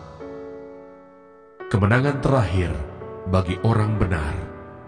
Kemenangan terakhir bagi orang benar.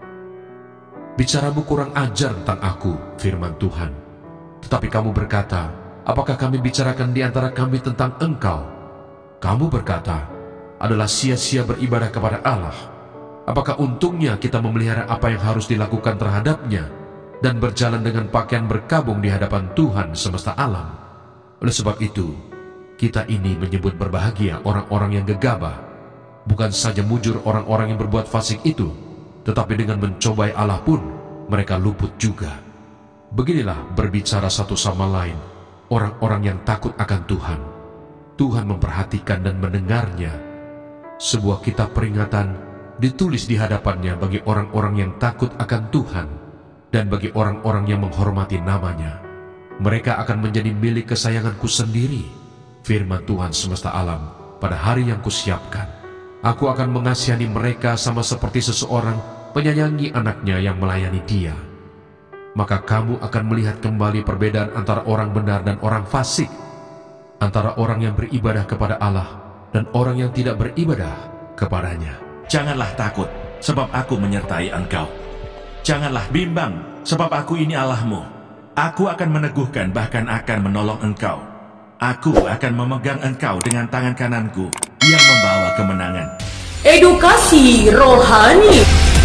Bicaramu kurang ajar tentang aku, firman Tuhan. Tetapi kamu berkata, apakah kami bicarakan di antara kami tentang engkau? Kamu berkata, adalah sia-sia beribadah kepada Allah. Apakah untungnya kita memelihara apa yang harus dilakukan terhadapnya, dan berjalan dengan pakaian berkabung di hadapan Tuhan semesta alam? Oleh sebab itu, kita ini menyebut berbahagia orang-orang yang gegabah, bukan saja mujur orang-orang yang berbuat fasik itu, tetapi dengan mencobai Allah pun mereka luput juga. Beginilah berbicara satu sama lain orang-orang yang takut akan Tuhan. Tuhan memperhatikan dan mendengarnya. Sebuah kitab peringatan ditulis di hadapannya bagi orang-orang yang takut akan Tuhan dan bagi orang-orang yang menghormati namanya. Mereka akan menjadi milik kesayanganku sendiri, firman Tuhan semesta alam, pada hari yang kusiapkan, aku akan mengasihani mereka sama seperti seseorang menyayangi anaknya yang melayani dia. Maka kamu akan melihat kembali perbedaan antara orang benar dan orang fasik, antara orang yang beribadah kepada Allah dan orang yang tidak beribadah kepadanya. Janganlah takut, sebab aku menyertai engkau. Janganlah bimbang, sebab aku ini Allahmu. Aku akan meneguhkan, bahkan akan menolong engkau. Aku akan memegang engkau dengan tangan kananku yang membawa kemenangan. Edukasi rohani.